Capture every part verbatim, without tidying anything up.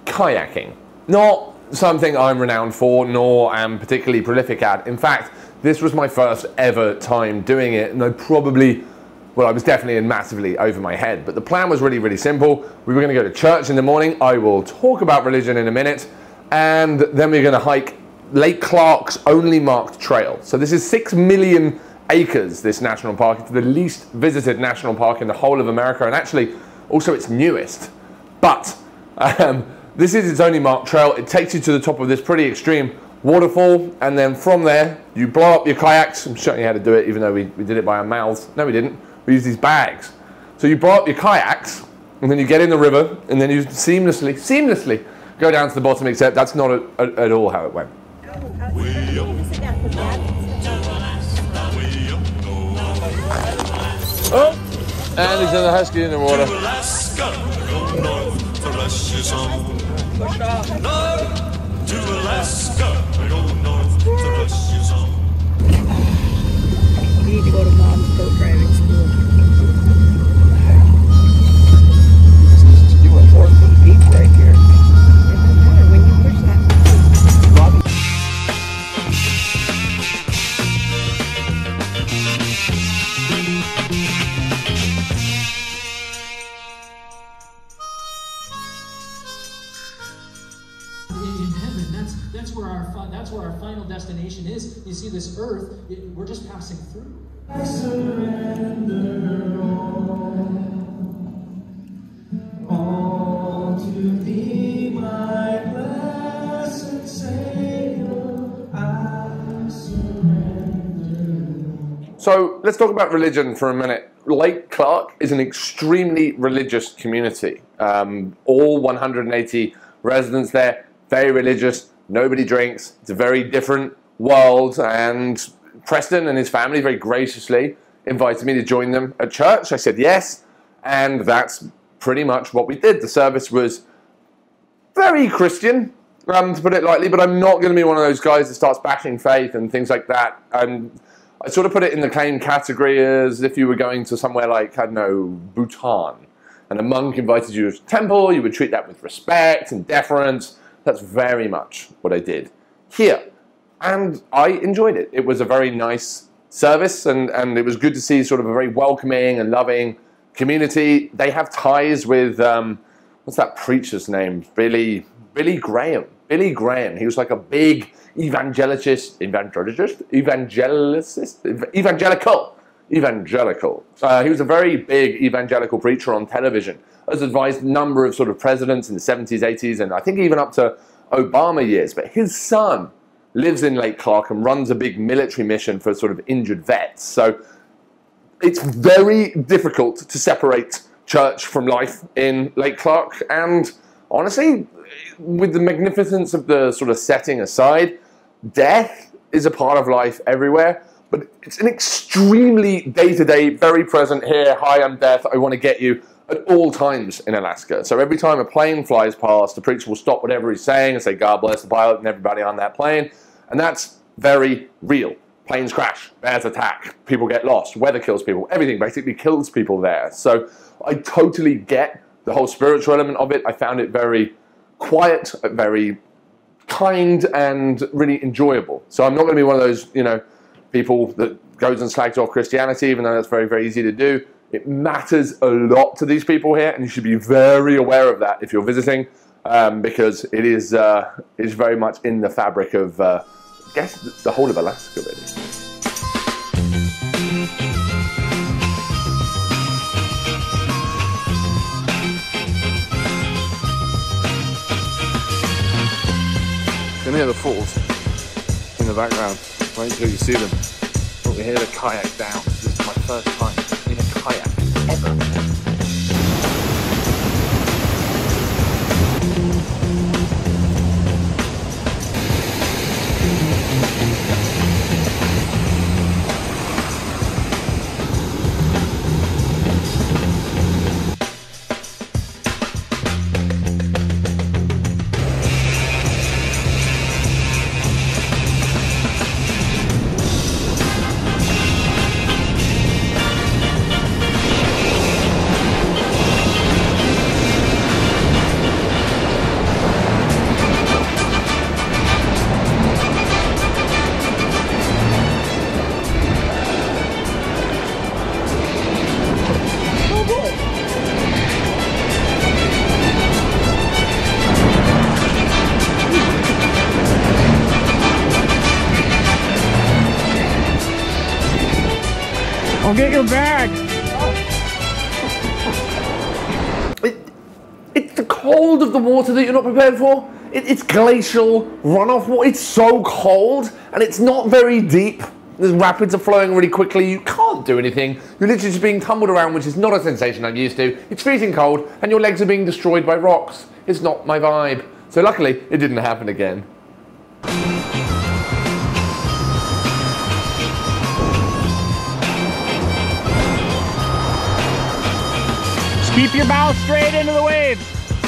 kayaking. Not something I'm renowned for, nor am particularly prolific at. In fact, this was my first ever time doing it, and I probably, well, I was definitely in massively over my head. But the plan was really, really simple. We were going to go to church in the morning. I will talk about religion in a minute. And then we're going to hike Lake Clark's only marked trail. So this is six million acres, this national park. It's the least visited national park in the whole of America, and actually also its newest. But um, this is its only marked trail. It takes you to the top of this pretty extreme waterfall, and then from there you blow up your kayaks. I'm showing you how to do it, even though we, we did it by our mouths. No, we didn't. We used these bags. So you blow up your kayaks, and then you get in the river, and then you seamlessly, seamlessly go down to the bottom, except that's not a, a, at all how it went. Oh, and he's in the husky in the water. You need to go to mom's boat driving school. You were four feet deep right here. It doesn't matter when you push that. In heaven, that's that's where our fi that's where our final destination is. You see, this earth, it, we're just passing through. I surrender all, all to thee, my blessed Savior. I surrender. So let's talk about religion for a minute. Lake Clark is an extremely religious community. Um, all one hundred eighty residents there, very religious, nobody drinks. It's a very different world, and Preston and his family very graciously invited me to join them at church. I said yes, and that's pretty much what we did. The service was very Christian, um, to put it lightly, but I'm not going to be one of those guys that starts bashing faith and things like that. And I sort of put it in the same category as if you were going to somewhere like, I don't know, Bhutan, and a monk invited you to a temple. You would treat that with respect and deference. That's very much what I did here. And I enjoyed it. It was a very nice service, and, and it was good to see sort of a very welcoming and loving community. They have ties with, um, what's that preacher's name? Billy, Billy Graham. Billy Graham. He was like a big evangelist, evangelist, evangelist, evangelical, evangelical. Uh, he was a very big evangelical preacher on television. Has advised a number of sort of presidents in the seventies, eighties, and I think even up to Obama years. But his son lives in Lake Clark and runs a big military mission for sort of injured vets. So it's very difficult to separate church from life in Lake Clark. And honestly, with the magnificence of the sort of setting aside, death is a part of life everywhere. But it's an extremely day-to-day, very present here. Hi, I'm death. I want to get you. At all times in Alaska. So every time a plane flies past, the preacher will stop whatever he's saying and say, God bless the pilot and everybody on that plane. And that's very real. Planes crash, bears attack, people get lost, weather kills people, everything basically kills people there. So I totally get the whole spiritual element of it. I found it very quiet, very kind, and really enjoyable. So I'm not going to be one of those, you know, people that goes and slags off Christianity, even though that's very, very easy to do. It matters a lot to these people here, and you should be very aware of that if you're visiting, um, because it is, uh, it is very much in the fabric of, uh, I guess, the whole of Alaska, really. You can hear the falls in the background. Wait until you see them. But we hear the kayak down. This is my first time in a kayak ever. get your bag. It, it's the cold of the water that you're not prepared for. It, it's glacial runoff water. It's so cold and it's not very deep. The rapids are flowing really quickly. You can't do anything. You're literally just being tumbled around, which is not a sensation I'm used to. It's freezing cold and your legs are being destroyed by rocks. It's not my vibe. So luckily, it didn't happen again. Just keep your bow straight into the waves.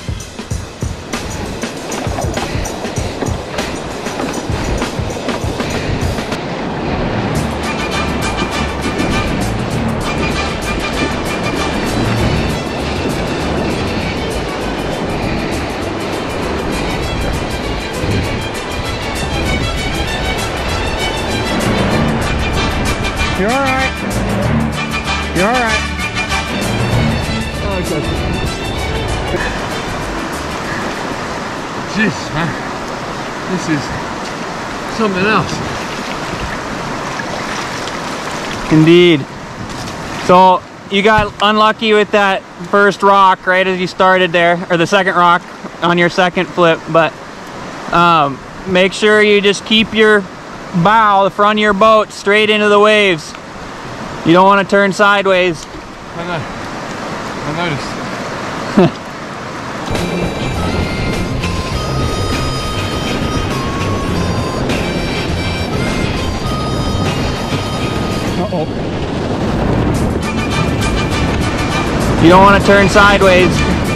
You're all right. You're all right. Oh, good. Jeez, man. This is something else. Indeed. So you got unlucky with that first rock right as you started there, or the second rock on your second flip, but um, make sure you just keep your bow, the front of your boat, straight into the waves. You don't want to turn sideways. I know. I noticed. Uh-oh. You don't want to turn sideways.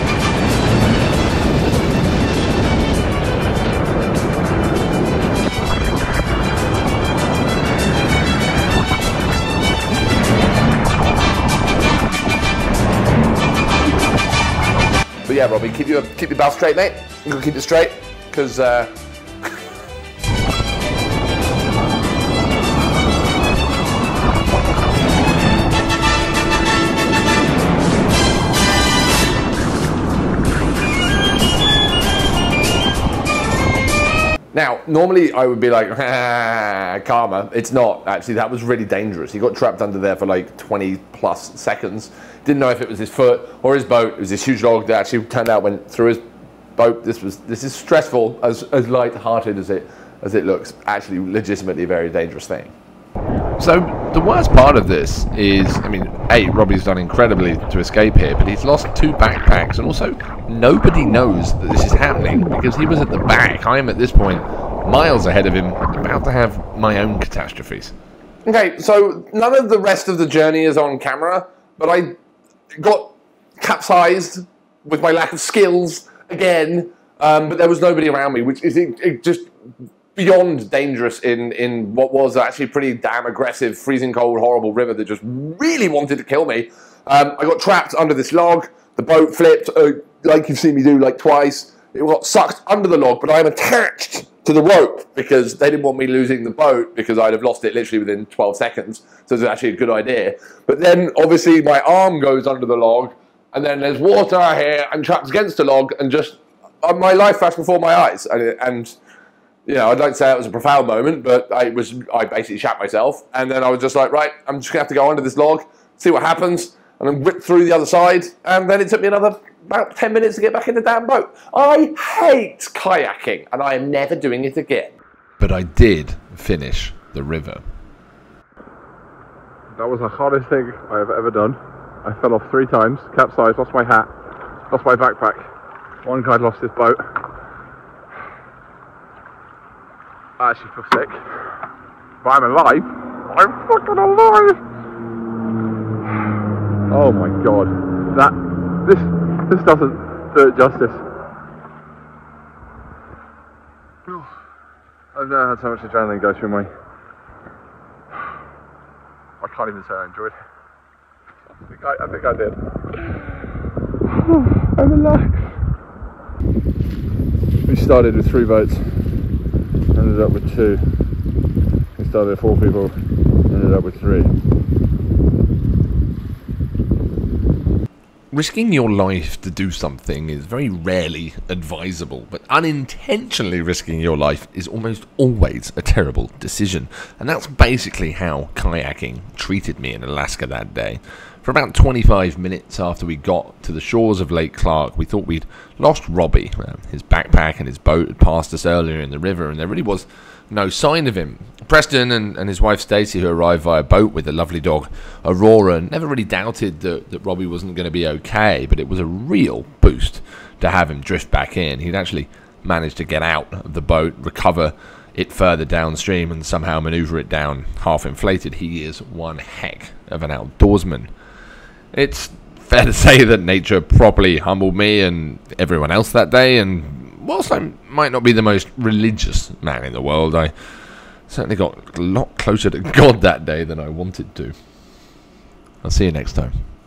But yeah, Robbie, keep your keep your bow straight, mate. You gotta keep it straight, because uh, now, normally I would be like, ah, karma. It's not, actually. That was really dangerous. He got trapped under there for like twenty plus seconds. Didn't know if it was his foot or his boat. It was this huge log that actually turned out went through his boat. This was this is stressful, as, as light-hearted as it, as it looks. Actually, legitimately a very dangerous thing. So the worst part of this is, I mean, A, Robbie's done incredibly to escape here, but he's lost two backpacks, and also nobody knows that this is happening because he was at the back. I am at this point miles ahead of him, about to have my own catastrophes. Okay, so none of the rest of the journey is on camera, but I got capsized with my lack of skills again, um, but there was nobody around me, which is it, it just beyond dangerous in, in what was actually pretty damn aggressive, freezing cold, horrible river that just really wanted to kill me. Um, I got trapped under this log, the boat flipped, uh, like you've seen me do like twice. It got sucked under the log, but I'm attached to the rope because they didn't want me losing the boat because I'd have lost it literally within twelve seconds. So it's actually a good idea. But then obviously my arm goes under the log and then there's water here. I'm trapped against the log and just uh, my life flashed before my eyes. And, and you know, I'd like to say it was a profound moment, but I was I basically shat myself. And then I was just like, right, I'm just gonna have to go under this log, see what happens, and then whip through the other side. And then it took me another about ten minutes to get back in the damn boat. I hate kayaking, and I am never doing it again. But I did finish the river. That was the hardest thing I have ever done. I fell off three times, capsized, lost my hat, lost my backpack. One guy lost his boat. I actually feel sick. But I'm alive. I'm fucking alive! Oh my god. That, this, this doesn't do it justice. I've never had so much adrenaline go through my... I can't even say I enjoyed it. I think I, I, think I did. I'm relaxed. We started with three boats, ended up with two. We started with four people, ended up with three. risking your life to do something is very rarely advisable, but unintentionally risking your life is almost always a terrible decision. And that's basically how kayaking treated me in Alaska that day. For about twenty-five minutes after we got to the shores of Lake Clark, we thought we'd lost Robbie. Um, his backpack and his boat had passed us earlier in the river, and there really was no sign of him. Preston and, and his wife Stacey, who arrived via boat with the lovely dog Aurora, never really doubted that, that Robbie wasn't going to be okay, but it was a real boost to have him drift back in. He'd actually managed to get out of the boat, recover it further downstream, and somehow maneuver it down half inflated. He is one heck of an outdoorsman. It's fair to say that nature properly humbled me and everyone else that day, and whilst I might not be the most religious man in the world, I certainly got a lot closer to God that day than I wanted to. I'll see you next time.